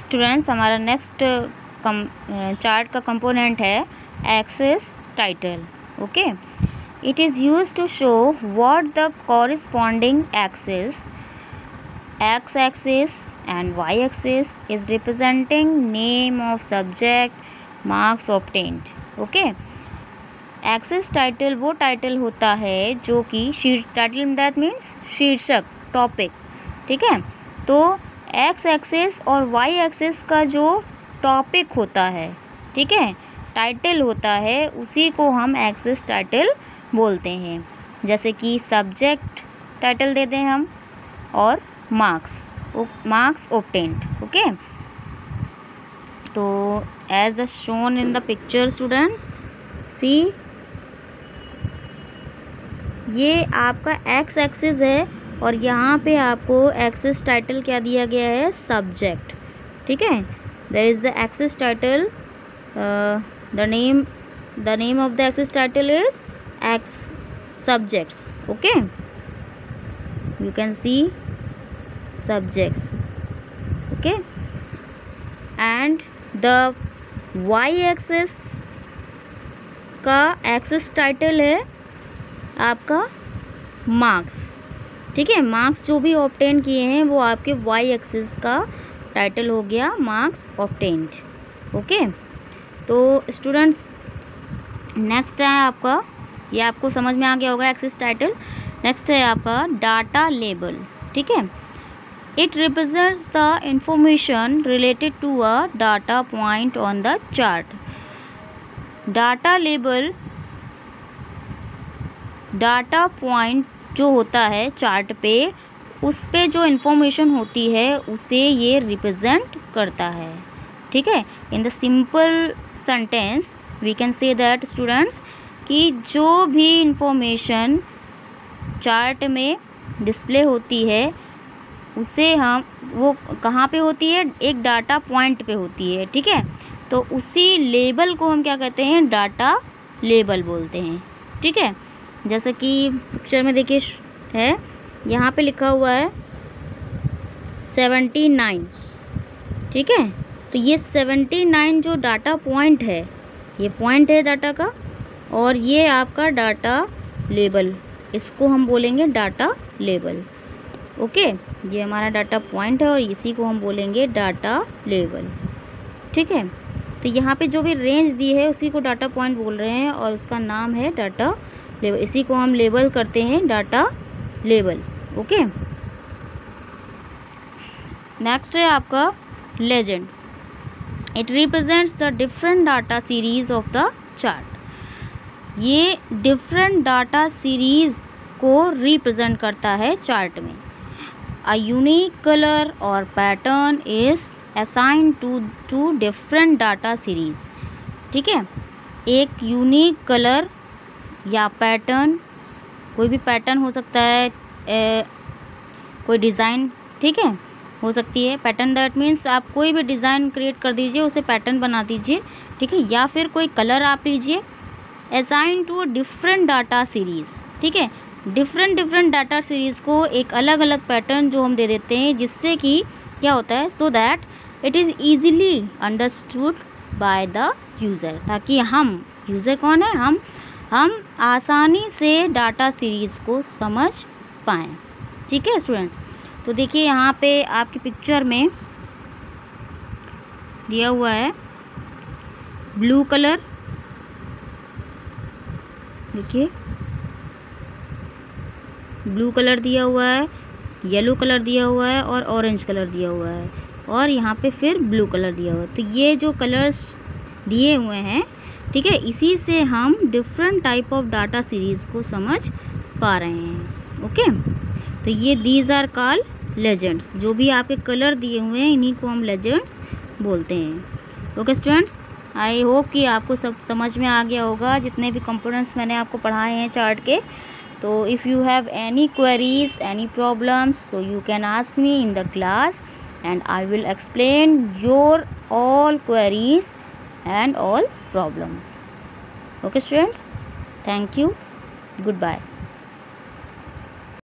Students, हमारा next chart का component है axis title. Okay, it is used to show what the corresponding axis x axis and y axis is representing name of subject, marks obtained. Okay, axis title वो title होता है जो कि title that means शीर्षक, topic. ठीक है, तो X axis और वाई एक्सिस का जो टॉपिक होता है, ठीक है, टाइटल होता है, उसी को हम एक्सिस टाइटल बोलते हैं. जैसे कि सब्जेक्ट टाइटल देते हैं हम, और मार्क्स ऑब्टेन्ड. ओके, तो as the shown in the picture students, see ये आपका एक्स एक्सिस है और यहाँ पे आपको एक्सिस टाइटल क्या दिया गया है, सब्जेक्ट. ठीक है, there is the axis title, the name of the axis title is X subjects. Okay, you can see subjects. Okay, and the y axis का एक्सिस टाइटल है आपका मार्क्स. ठीक है, मार्क्स जो भी ऑब्टेन किए हैं वो आपके y एक्सिस का टाइटल हो गया मार्क्स ऑब्टेन्ड. ओके, तो स्टूडेंट्स नेक्स्ट है आपका, ये आपको समझ में आ गया होगा एक्सिस टाइटल. नेक्स्ट है आपका डाटा लेबल. ठीक है, it represents the information related to a data point on the chart. Data label, data point जो होता है चार्ट पे, उस पे जो इन्फॉर्मेशन होती है उसे ये रिप्रेजेंट करता है. ठीक है, in the simple sentence we can say that students कि जो भी इंफॉर्मेशन चार्ट में डिस्प्ले होती है उसे हम, वो कहाँ पे होती है, एक डाटा पॉइंट पे होती है. ठीक है, तो उसी लेबल को हम क्या कहते हैं, डाटा लेबल बोलते हैं. ठीक है, जैसे कि पिक्चर में देखिए है, यहाँ पे लिखा हुआ है 79. ठीक है, तो ये 79 जो डाटा पॉइंट है, ये पॉइंट है डाटा का, और ये आपका डाटा लेबल, इसको हम बोलेंगे डाटा लेबल. ओके, ये हमारा डाटा पॉइंट है और इसी को हम बोलेंगे डाटा लेबल. ठीक है, तो यहाँ पे जो भी रेंज दी है उसी को डाटा पॉइंट बोल रहे हैं और उसका नाम है डाटा लेबल. इसी को हम लेबल करते हैं डाटा लेबल. ओके, नेक्स्ट है आपका legend. It represents the different data series of the chart. ये डिफरेंट डाटा सीरीज को रिप्रेजेंट करता है चार्ट में. A unique color or pattern is assigned to different data series. ठीक है, एक यूनिक कलर या पैटर्न, कोई भी पैटर्न हो सकता है, कोई डिज़ाइन, ठीक है, हो सकती है. पैटर्न दैट मीन्स आप कोई भी डिज़ाइन क्रिएट कर दीजिए, उसे पैटर्न बना दीजिए. ठीक है, या फिर कोई कलर आप लीजिए. Assign to different data series. ठीक है, डिफरेंट डाटा सीरीज़ को एक अलग अलग पैटर्न जो हम दे देते हैं, जिससे कि क्या होता है, so that it is easily understood by the user, ताकि हम, यूज़र कौन है, हम आसानी से डाटा सीरीज़ को समझ पाएँ. ठीक है स्टूडेंट्स, तो देखिए यहाँ पे आपकी पिक्चर में दिया हुआ है ब्लू कलर. देखिए ब्लू कलर दिया हुआ है, येलो कलर दिया हुआ है और ऑरेंज कलर दिया हुआ है, और यहाँ पे फिर ब्लू कलर दिया हुआ है. तो ये जो कलर्स दिए हुए हैं, ठीक है, इसी से हम different type of data series को समझ पा रहे हैं. ओके, तो ये दीज आर कॉल्ड लेजेंड्स. जो भी आपके कलर दिए हुए हैं इन्हीं को हम लेजेंड्स बोलते हैं. ओके स्टूडेंट्स, आई होप कि आपको सब समझ में आ गया होगा, जितने भी कंपोनेंट्स मैंने आपको पढ़ाए हैं चार्ट के. So if you have any queries, any problems, so you can ask me in the class and I will explain your all queries and all problems. Okay students, thank you, goodbye.